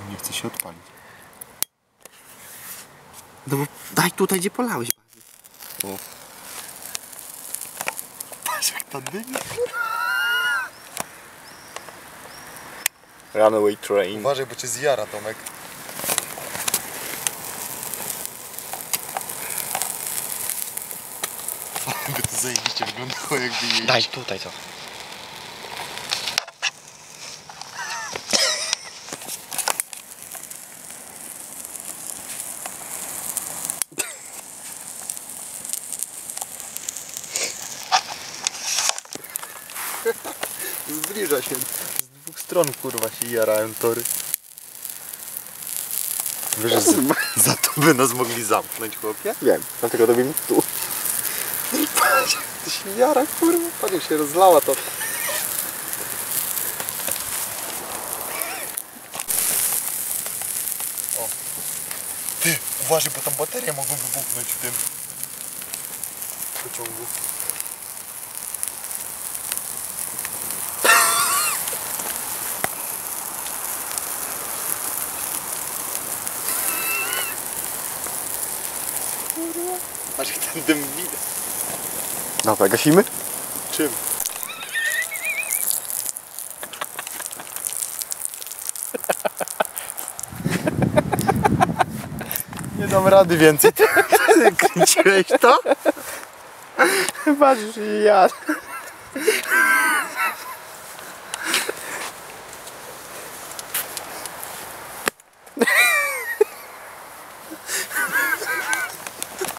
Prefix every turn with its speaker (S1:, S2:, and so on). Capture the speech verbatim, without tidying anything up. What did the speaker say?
S1: Nie chce się odpalić.
S2: No bo daj tutaj, gdzie polałeś.
S1: O. Patrz jak to dymi. Runaway train. Uważaj, bo cię zjara, Tomek. By to zajebiście wyglądało, jakby jeździć.
S2: Daj tutaj to.
S1: Zbliża się. Z dwóch stron kurwa się jarają tory. Wiesz, że za, za to by nas mogli zamknąć, chłopie?
S2: Wiem, dlatego robimy tu.
S1: Patrz, to się jara, kurwa. Patrz, jak się rozlała to. O. Ty, uważaj, bo tam baterie mogą wybuchnąć w tym pociągu. Patrz, jak ten dym widać.
S2: Dobra, gasimy?
S1: Czym? Nie dam rady więcej. Ty kręciłeś to?
S2: Patrz, ja.